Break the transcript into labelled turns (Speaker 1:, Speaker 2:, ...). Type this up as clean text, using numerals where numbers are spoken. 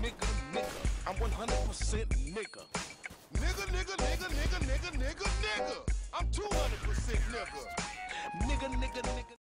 Speaker 1: nigga, nigga. I'm 100% nigga.
Speaker 2: Nigga, nigga, nigga, nigga, nigga, nigga, nigga. I'm 200% nigga.
Speaker 1: Nigga, nigga, nigga.